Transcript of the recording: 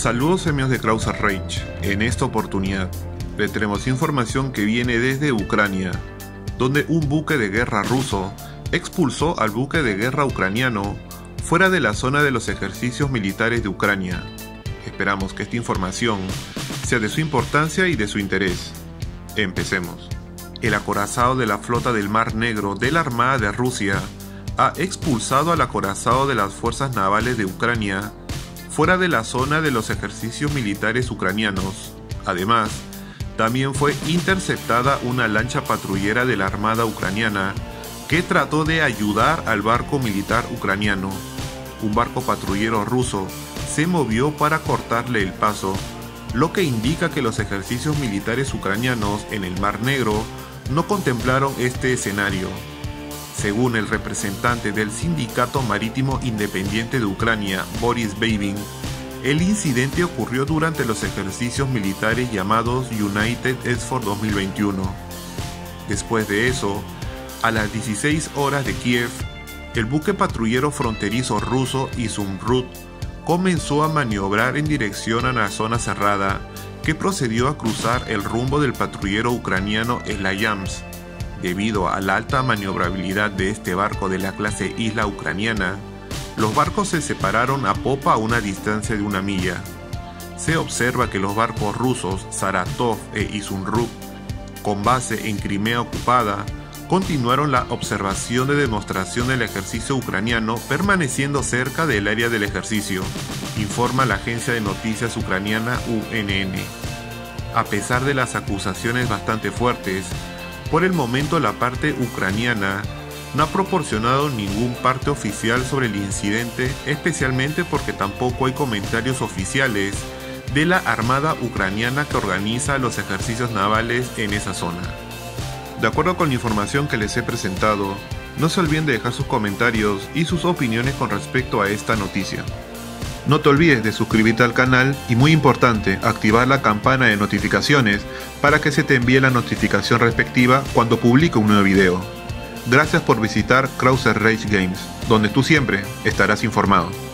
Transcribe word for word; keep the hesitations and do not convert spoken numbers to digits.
Saludos amigos de Krauser Rage. En esta oportunidad le traemos información que viene desde Ucrania, donde un buque de guerra ruso expulsó al buque de guerra ucraniano fuera de la zona de los ejercicios militares de Ucrania. Esperamos que esta información sea de su importancia y de su interés. Empecemos. El acorazado de la flota del Mar Negro de la Armada de Rusia ha expulsado al acorazado de las fuerzas navales de Ucrania fuera de la zona de los ejercicios militares ucranianos. Además, también fue interceptada una lancha patrullera de la Armada ucraniana que trató de ayudar al barco militar ucraniano. Un barco patrullero ruso se movió para cortarle el paso, lo que indica que los ejercicios militares ucranianos en el Mar Negro no contemplaron este escenario. Según el representante del Sindicato Marítimo Independiente de Ucrania, Boris Babin, el incidente ocurrió durante los ejercicios militares llamados United Effort dos mil veintiuno. Después de eso, a las dieciséis horas de Kiev, el buque patrullero fronterizo ruso Izumrud comenzó a maniobrar en dirección a la zona cerrada, que procedió a cruzar el rumbo del patrullero ucraniano Slayamsk. Debido a la alta maniobrabilidad de este barco de la clase Isla Ucraniana, los barcos se separaron a popa a una distancia de una milla. Se observa que los barcos rusos Saratov e Izumrud, con base en Crimea ocupada, continuaron la observación de demostración del ejercicio ucraniano permaneciendo cerca del área del ejercicio, informa la agencia de noticias ucraniana U N N. A pesar de las acusaciones bastante fuertes, por el momento la parte ucraniana no ha proporcionado ningún parte oficial sobre el incidente, especialmente porque tampoco hay comentarios oficiales de la Armada ucraniana que organiza los ejercicios navales en esa zona. De acuerdo con la información que les he presentado, no se olviden de dejar sus comentarios y sus opiniones con respecto a esta noticia. No te olvides de suscribirte al canal y, muy importante, activar la campana de notificaciones para que se te envíe la notificación respectiva cuando publique un nuevo video. Gracias por visitar Krauser Rage Games, donde tú siempre estarás informado.